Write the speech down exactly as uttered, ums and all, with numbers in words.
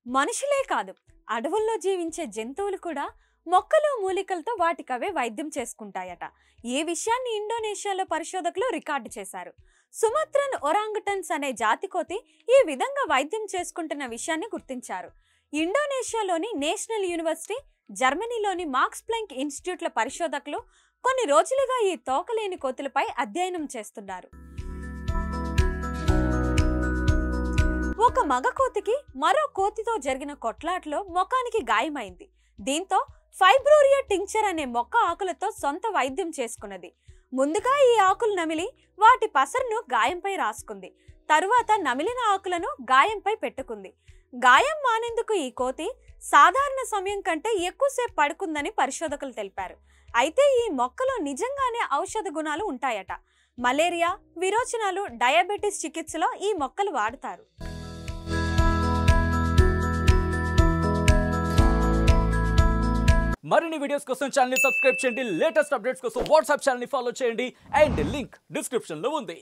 మనుషులే కాదు, అడవుల్లో జీవించే జంతువులు కూడా మొక్కలు మూలికలతో వాటికవే వైద్యం చేసుకుంటాయట. ఈ విషయాన్ని ఇండోనేషియాలో పరిశోధకులు రికార్డు చేశారు. సుమత్రన్ ఒరాంగుటన్స్ అనే జాతి కోతి ఈ విధంగా వైద్యం చేసుకుంటున్న విషయాన్ని గుర్తించారు. ఇండోనేషియాలోని నేషనల్ యూనివర్సిటీ, జర్మనీలోని మాక్స్ ప్లాంక్ ఇన్స్టిట్యూట్ల పరిశోధకులు కొన్ని రోజులుగా ఈ తోకలేని కోతులపై అధ్యయనం చేస్తున్నారు. ఒక మగ కోతికి మరో కోతితో జరిగిన కొట్లాటలో ముఖానికి గాయమైంది. దీంతో ఫైబ్రోరియా టింక్చర్ అనే మొక్క ఆకులతో సొంత వైద్యం చేసుకున్నది. ముందుగా ఈ ఆకులు నమిలి వాటి పసరును గాయంపై రాసుకుంది. తరువాత నమిలిన ఆకులను గాయంపై పెట్టుకుంది. గాయం మానేందుకు ఈ కోతి సాధారణ సమయం కంటే ఎక్కువసేపు పడుకుందని పరిశోధకులు తెలిపారు. అయితే ఈ మొక్కలో నిజంగానే ఔషధ గుణాలు ఉంటాయట. మలేరియా, విరోచనాలు, డయాబెటీస్ చికిత్సలో ఈ మొక్కలు వాడతారు. మరిన్ని వీడియోస్ కోసం ఛానల్ ని సబ్స్క్రైబ్ చేయండి. లేటెస్ట్ అప్డేట్స్ కోసం వాట్సాప్ ఛానల్ ని ఫాలో చేయండి. అండ్ లింక్ డిస్క్రిప్షన్ లో ఉంది.